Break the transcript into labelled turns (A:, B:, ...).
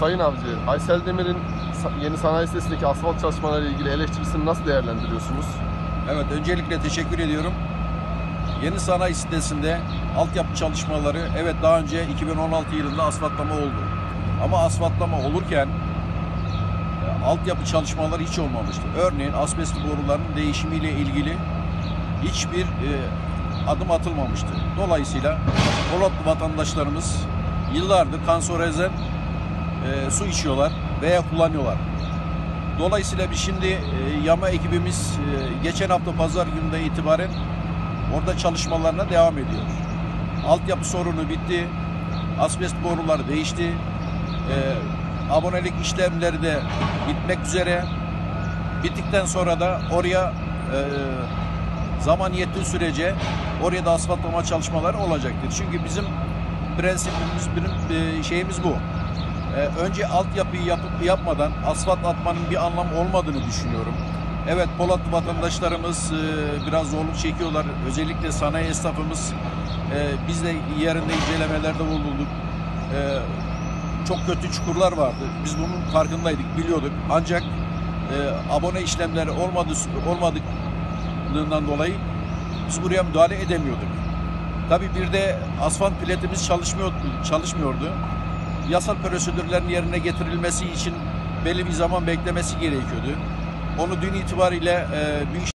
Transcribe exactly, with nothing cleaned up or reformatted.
A: Sayın Avcı, Aysel Demir'in yeni sanayi sitesindeki asfalt çalışmaları ile ilgili eleştirisini nasıl değerlendiriyorsunuz?
B: Evet, öncelikle teşekkür ediyorum. Yeni sanayi sitesinde altyapı çalışmaları, evet daha önce iki bin on altı yılında asfaltlama oldu. Ama asfaltlama olurken e, altyapı çalışmaları hiç olmamıştı. Örneğin asbest borularının değişimiyle ilgili hiçbir e, adım atılmamıştı. Dolayısıyla Polatlı vatandaşlarımız yıllardır kanserojen e, su içiyorlar veya kullanıyorlar. Dolayısıyla biz şimdi e, yama ekibimiz e, geçen hafta pazar gününden itibaren orada çalışmalarına devam ediyor. Altyapı sorunu bitti. Asbest boruları değişti. E, abonelik işlemleri de bitmek üzere. Bittikten sonra da oraya e, zaman yettiği sürece oraya da asfaltlama çalışmaları olacaktır. Çünkü bizim prensibimiz, bizim şeyimiz bu. Ee, önce altyapıyı yapıp yapmadan asfalt atmanın bir anlamı olmadığını düşünüyorum. Evet, Polatlı vatandaşlarımız e, biraz zorluk çekiyorlar. Özellikle sanayi esnafımız, e, biz de yerinde incelemelerde bulunduk. E, çok kötü çukurlar vardı. Biz bunun farkındaydık, biliyorduk. Ancak e, abone işlemleri olmadı, olmadığından dolayı biz buraya müdahale edemiyorduk. Tabii bir de asfalt piletimiz çalışmıyordu, çalışmıyordu. Yasal prosedürlerin yerine getirilmesi için belli bir zaman beklemesi gerekiyordu. Onu dün itibariyle e, büyük